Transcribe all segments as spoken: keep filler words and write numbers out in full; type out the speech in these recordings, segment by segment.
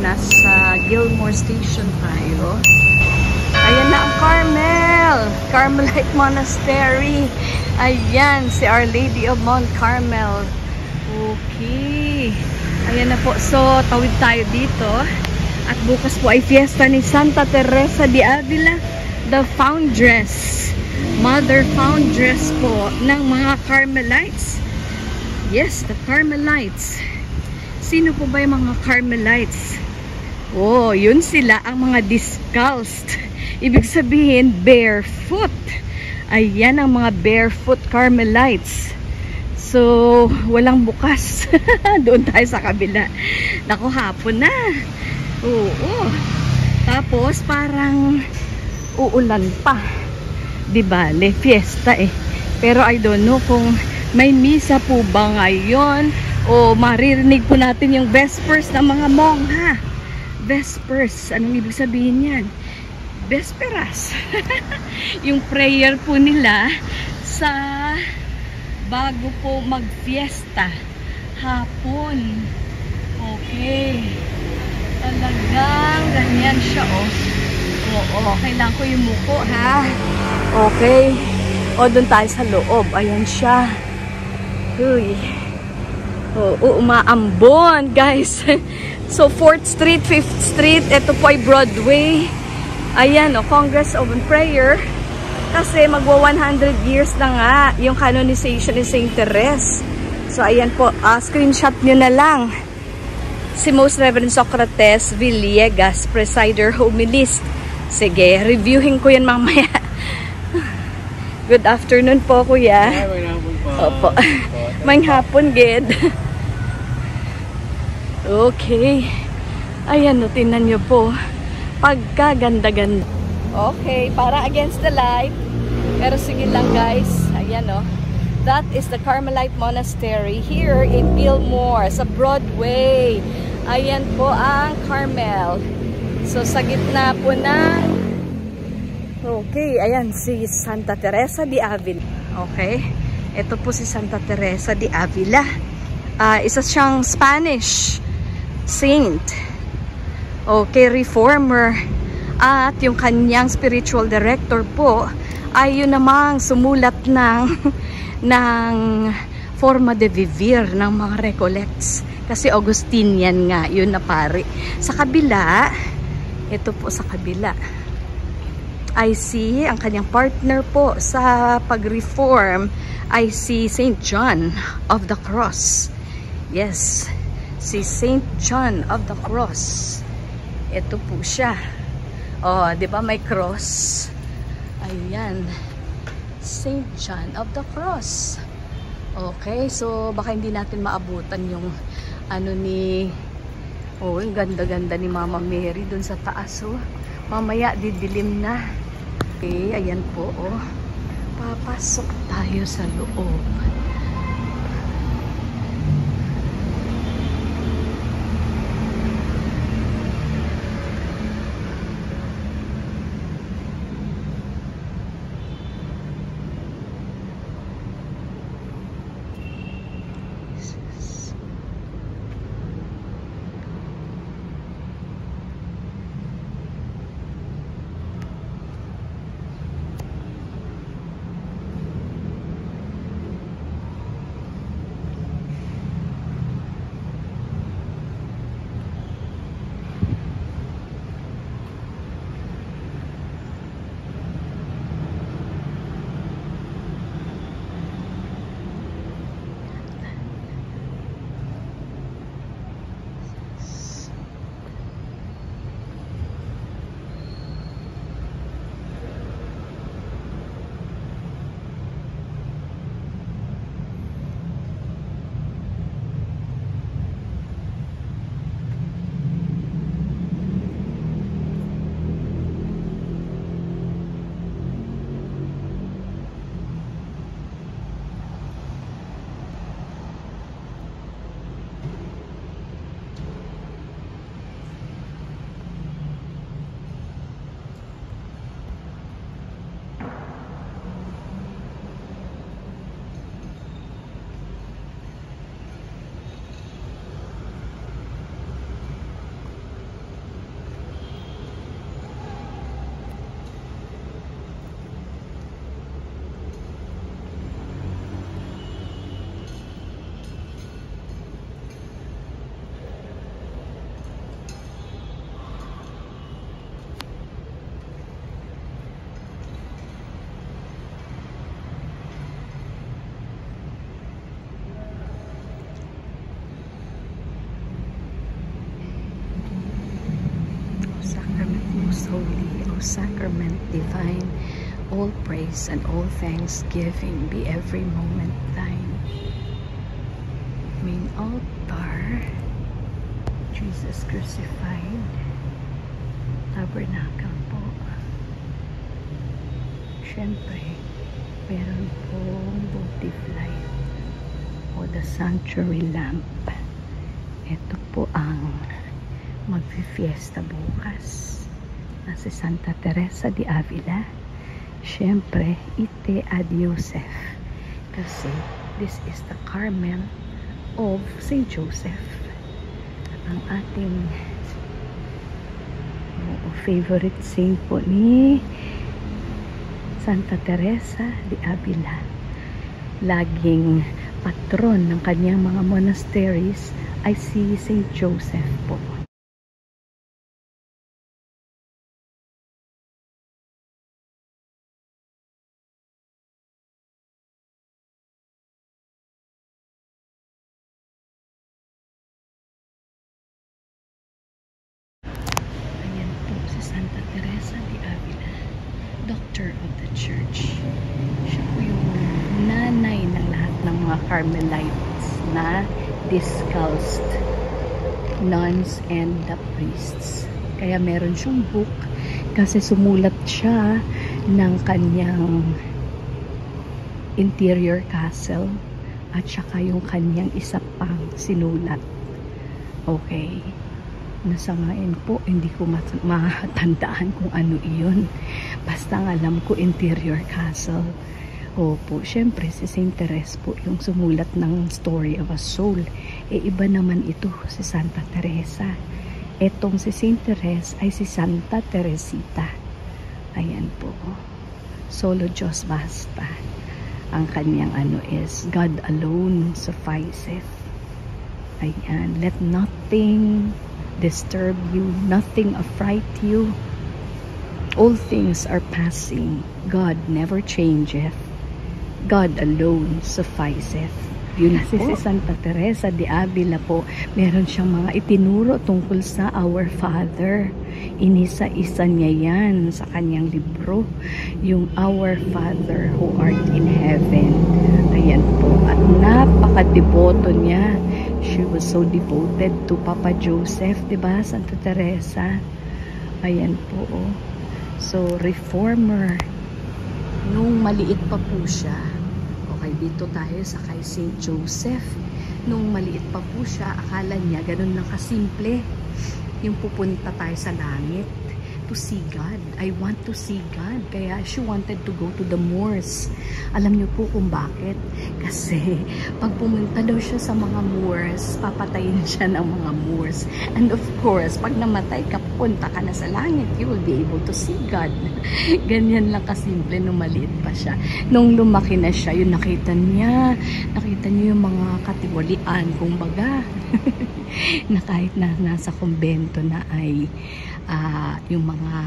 nasa Gilmore Station tayo. Ayan na ang Carmel! Carmelite Monastery. Ayan, si Our Lady of Mount Carmel. Okay. Ayan na po. So, tawid tayo dito. At bukas po ay fiesta ni Santa Teresa de Avila, the foundress. Mother foundress po ng mga Carmelites. Yes, the Carmelites. Sino po ba yung mga Carmelites? Oh, yun sila ang mga discalced. Ibig sabihin, barefoot. Ayan ang mga barefoot Carmelites. So, walang bukas. Doon tayo sa kabila. Naku, hapon na. Oo. Tapos, parang uulan pa. Di bale, fiesta eh. Pero I don't know kung may misa po ba ngayon o maririnig po natin yung vespers ng mga mongha. Vespers. Anong ibig sabihin yan? Vesperas. Yung prayer po nila sa bago po mag-fiesta hapon. Okay. Talagang ganyan siya, oh. Oo, kailangan ko yumuko, ha? Okay. O, doon tayo sa loob. Ayan siya. Uy. Oo, umaambon, guys. So, fourth Street, fifth Street. Ito po ay Broadway. Ayan, o, Congress of Prayer. Kasi magwa one hundred years na nga yung canonization ni Saint Therese. So, ayan po. Uh, screenshot nyo na lang. Si Most Reverend Socrates Villegas, Presider Homilist. Sige, reviewin ko yan mamaya. Good afternoon po, kuya. Ay, may hapon po. Opo. May hapon, gid. Okay. Ayan, no, tinan nyo po. Pagkaganda-ganda. Okay, para against the light. Pero sige lang, guys. Ayan, no. That is the Carmelite Monastery here in Gilmore, sa Broadway. Ayan po ang Carmel. So, sa gitna po na... Okay, ayan, si Santa Teresa de Avila. Okay, ito po si Santa Teresa de Avila. Uh, isa siyang Spanish saint. Okay, reformer. At yung kanyang spiritual director po ay yun namang sumulat ng ng forma de vivir ng mga recollects. Kasi Augustinian nga, yun na pare. Sa kabila, ito po sa kabila, I see ang kanyang partner po sa pag-reform, I see Saint John of the Cross. Yes, si Saint John of the Cross. Ito po siya. Oh, 'di ba may cross? Ayan. Saint John of the Cross. Okay, so baka hindi natin maabutan yung ano ni oh, yung ganda-ganda ni Mama Mary dun sa taas, oh. Mamaya didilim na. Okay, ayan po, oh. Papasok tayo sa loob. most holy, O sacrament divine, all praise and all thanksgiving be every moment thine. Main altar, Jesus crucified, tabernacle po. Siyempre, meron pong votive light o the sanctuary lamp. Ito po ang magfi-fiesta bukas na si Santa Teresa de Avila. Siyempre, ite ad Joseph, kasi this is the Carmel of Saint Joseph. Ang ating oh, favorite saint po ni Santa Teresa de Avila. Laging patron ng kanyang mga monasteries ay si Saint Joseph po. Ayan po si Santa Teresa de Avila, Doctor of the Church. Siya po yung nanay ng lahat ng mga Carmelites na discalced nuns and the priests. Kaya meron siyang book kasi sumulat siya ng kanyang interior castle at saka yung kanyang isa pang sinulat. Okay. Nasa ngayon po, hindi ko matandaan kung ano iyon. Basta ang alam ko, interior castle. Opo, syempre si Saint Therese po yung sumulat ng Story of a Soul. E iba naman ito si Santa Teresa. Etong si Saint Therese ay si Santa Teresita. Ayan po. Solo Diyos basta. Ang kanyang ano is, God alone sufficeth. Ayan. Let nothing disturb you, nothing affright you. All things are passing. God never changeth. God alone sufficeth. Yun si, si Santa Teresa de Avila po, meron siyang mga itinuro tungkol sa Our Father. Inisa-isa niya yan sa kanyang libro. Yung Our Father who art in heaven. Ayan po. At napaka-deboto niya. She was so devoted to Papa Joseph, diba, Santa Teresa? Ayan po. Oh. So, reformer. Nung maliit pa po siya, okay, dito tayo sa kay Saint Joseph. Nung maliit pa po siya, akala niya ganun lang kasimple. Yung pupunta tayo sa langit to see God. I want to see God. Kaya she wanted to go to the Moors. Alam niyo po kung bakit? Kasi pag pumunta daw siya sa mga Moors, papatayin siya ng mga Moors. And of course, pag namatay ka, punta ka na sa langit, you will be able to see God. Ganyan lang kasimple nung maliit pa siya. Nung lumaki na siya, yung nakita niya, nakita niyo yung mga katiwalian, kumbaga, na kahit na nasa kumbento na ay uh, yung mga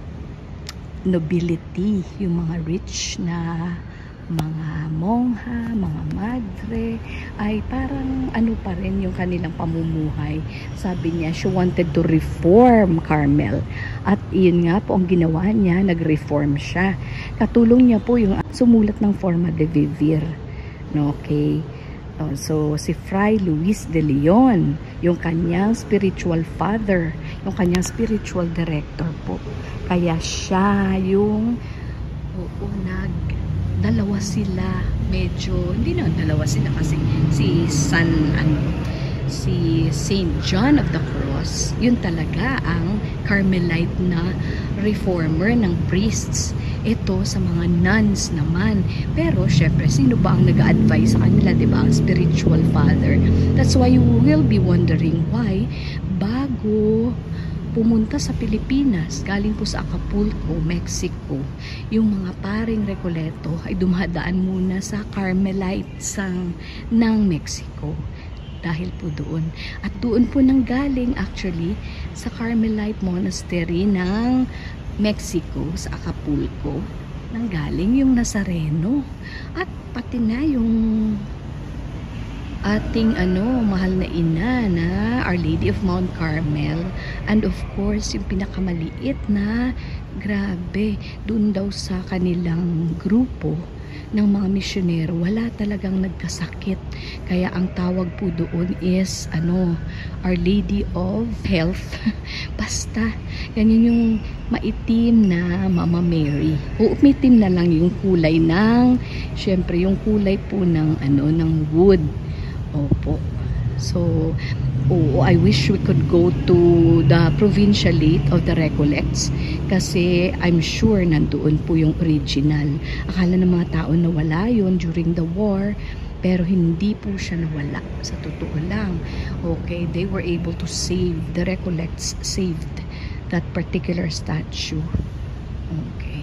nobility, yung mga rich na mga mongha, mga madre, ay parang ano pa rin yung kanilang pamumuhay. Sabi niya, she wanted to reform Carmel. At yun nga po ang ginawa niya, nag-reform siya. Katulong niya po yung sumulat ng Forma de Vivir. No, okay. Uh, so, si Fray Luis de Leon, yung kanyang spiritual father, yung kanyang spiritual director po. Kaya siya yung oo, nag dalawa sila, medyo hindi na dalawa sila kasi si San ano si Saint John of the Cross, yun talaga ang Carmelite na reformer ng priests. Ito sa mga nuns naman. Pero syempre, sino ba ang nag-a-advise sa kanila, di ba? Ang spiritual father. That's why you will be wondering why bago pumunta sa Pilipinas, galing po sa Acapulco, Mexico, yung mga paring Recoleto ay dumadaan muna sa Carmelites ng Mexico. Dahil po doon. At doon po nang galing actually sa Carmelite Monastery ng Mexico, sa Acapulco, nang galing yung Nazareno. At pati na yung ating ano, mahal na ina na Our Lady of Mount Carmel. And of course, yung pinakamaliit na, grabe, dun daw sa kanilang grupo ng mga misyonero, wala talagang nagkasakit. Kaya ang tawag po doon is ano, Our Lady of Health. Basta, ganyan yung maitim na Mama Mary. O umitim na lang yung kulay ng, syempre yung kulay po ng ano, ng wood. Opo. So, oh, I wish we could go to the provincialate of the Recollects kasi I'm sure nandoon po yung original. Akala ng mga tao na wala yun during the war, pero hindi po siya nawala. Sa totoo lang. Okay, they were able to save, the Recollects saved that particular statue. Okay.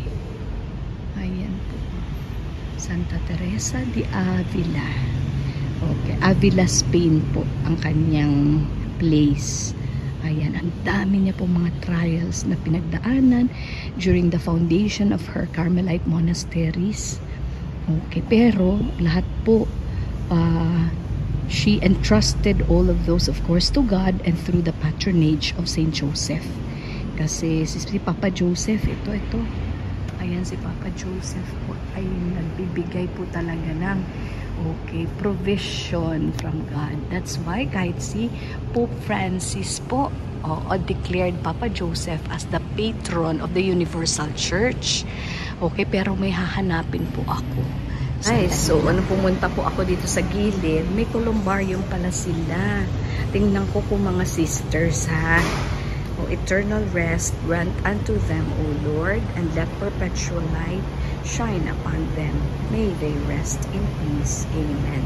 Ayan po. Santa Teresa de Avila. Okay, Avila, Spain po ang kanyang place. Ayan, ang dami niya po mga trials na pinagdaanan during the foundation of her Carmelite monasteries. Okay, pero lahat po, uh, she entrusted all of those, of course, to God and through the patronage of Saint Joseph. Kasi si Papa Joseph, ito, ito. Ayan, si Papa Joseph po ay nagbibigay po talaga ng okay, provision from God. That's why kahit si Pope Francis po oh, oh, declared Papa Joseph as the patron of the Universal Church. Okay, pero may hahanapin po ako. Guys, so ano, pumunta po ako dito sa gilid. May columbarium pala sila. Tingnan ko kung mga sisters, ha. O eternal rest grant unto them, O Lord, and let perpetual light shine upon them. May they rest in peace. Amen.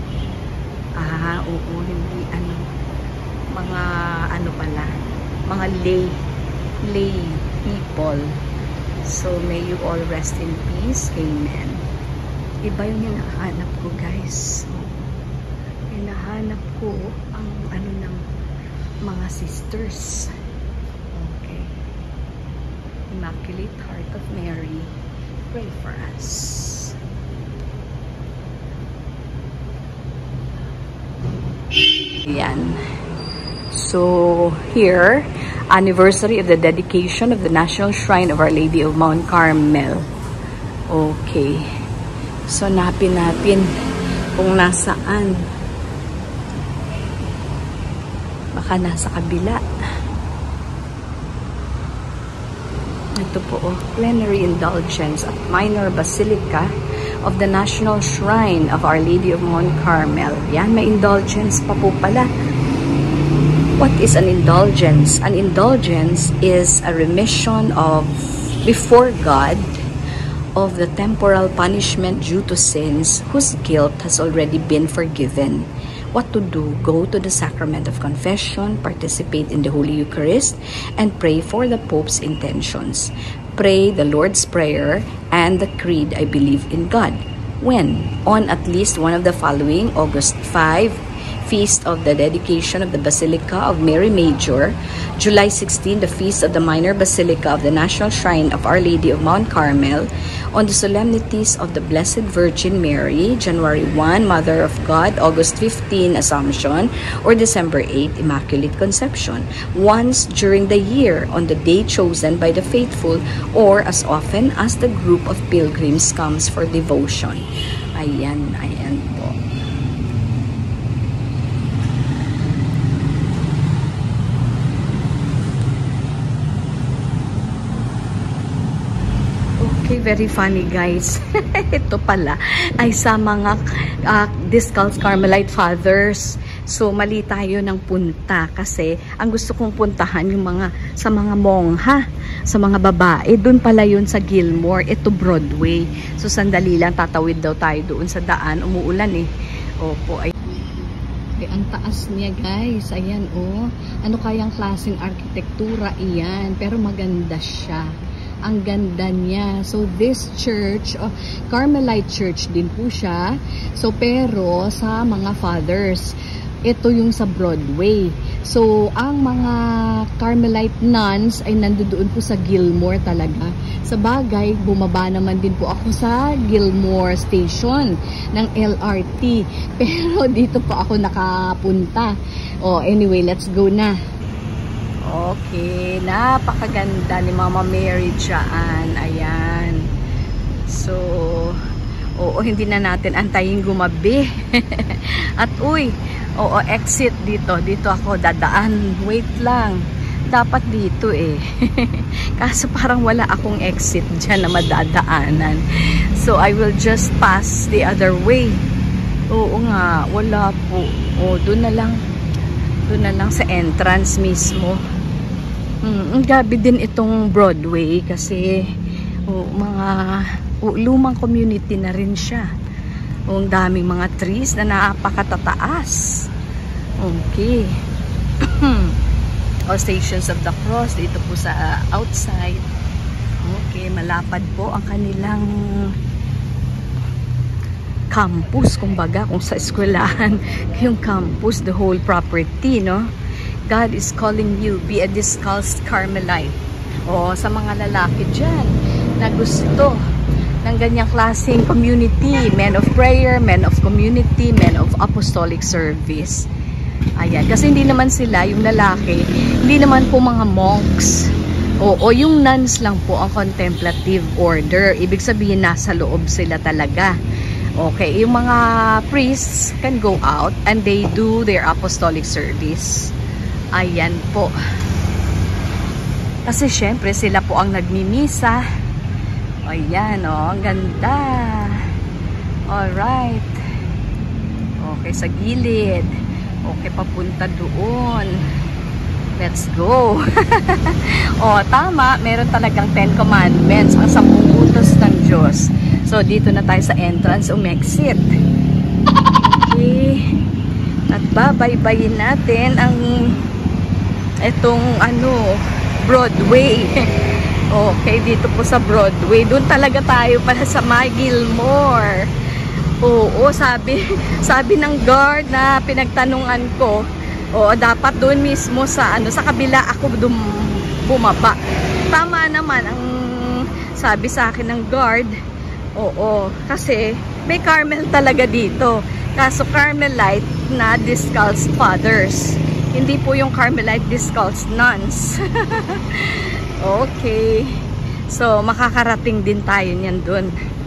Ah, oo, hindi ano, mga ano pala, mga lay, lay people. So, may you all rest in peace. Amen. Iba yung hinahanap ko, guys. So, hinahanap ko ang ano ng mga sisters. Okay. Immaculate Heart of Mary, pray for us. Yan. So, here, anniversary of the dedication of the National Shrine of Our Lady of Mount Carmel. Okay. So, napin-napin kung nasaan. Baka nasa kabila. Ito po, oh, plenary indulgence at minor basilica of the National Shrine of Our Lady of Mount Carmel. Yan, may indulgence pa po pala. What is an indulgence? An indulgence is a remission of, before God, of the temporal punishment due to sins whose guilt has already been forgiven. What to do? Go to the sacrament of confession, participate in the Holy Eucharist, and pray for the Pope's intentions. Pray the Lord's Prayer and the Creed, I believe in God. When? On at least one of the following: August fifth, Feast of the Dedication of the Basilica of Mary Major; July sixteenth, the Feast of the Minor Basilica of the National Shrine of Our Lady of Mount Carmel; on the solemnities of the Blessed Virgin Mary; January first, Mother of God; August fifteenth, Assumption; or December eighth, Immaculate Conception. Once during the year, on the day chosen by the faithful, or as often as the group of pilgrims comes for devotion. Ayan, ayan po. Okay, very funny, guys. Ito pala ay sa mga uh, Discalced Carmelite Fathers. So, mali tayo ng punta kasi ang gusto kong puntahan yung mga sa mga mongha, sa mga babae. Doon pala yun sa Gilmore. Ito Broadway. So, sandali lang, tatawid daw tayo doon sa daan. Umuulan eh. Opo, ay. Okay, ang taas niya, guys. Ayan, oh. Ano kayang klaseng arkitektura? Iyan. Pero maganda siya. Ang ganda niya. So, this church, oh, Carmelite Church din po siya. So, pero sa mga fathers, ito yung sa Broadway. So, ang mga Carmelite nuns ay nandoon po sa Gilmore talaga. Sa bagay, bumaba naman din po ako sa Gilmore Station ng L R T. Pero dito po ako nakapunta. Oh, anyway, let's go na. Okay, napakaganda ni Mama Mary dyan. Ayan. So, oo, hindi na natin antayin gumabi. At uy, oo, exit dito. Dito ako dadaan. Wait lang. Dapat dito eh. Kaso parang wala akong exit dyan na madadaanan. So, I will just pass the other way. Oo nga, wala po. O, doon na lang. Doon na lang sa entrance mismo. Hmm, ang gabi din itong Broadway kasi oh, mga oh, lumang community na rin siya. Oh, ang daming mga trees na napakatataas. Okay. O, Stations of the Cross dito po sa uh, outside. Okay, malapad po ang kanilang campus, kumbaga, kung sa eskwelahan yung campus, the whole property, no? God is calling you, be a discalced Carmelite. O, sa mga lalaki dyan na gusto ng ganyang klaseng community, men of prayer, men of community, men of apostolic service. Ayan, kasi hindi naman sila, yung lalaki, hindi naman po mga monks. O, o yung nuns lang po ang contemplative order. Ibig sabihin, nasa loob sila talaga. Okay, yung mga priests can go out and they do their apostolic service. Ayan po. Kasi syempre sila po ang nagmimisa. Ayan, oh, ang ganda. Alright. Okay, sa gilid. Okay, papunta doon. Let's go. Oh, tama. Meron talagang Ten Commandments. Ang sampung utos ng Diyos. So, dito na tayo sa entrance. Umexit. Okay. At babaybayin natin ang itong ano, Broadway. Okay, dito po sa Broadway. Doon talaga tayo para sa My Gilmore. Oo, sabi, sabi ng guard na pinagtanungan ko, oo, dapat doon mismo sa, ano, sa kabila ako dum, bumaba. Tama naman ang sabi sa akin ng guard. Oo, kasi may Carmel talaga dito. Kaso Carmelite na discalced fathers. Hindi po yung Carmelite discalced nuns. Okay. So, makakarating din tayo niyan doon.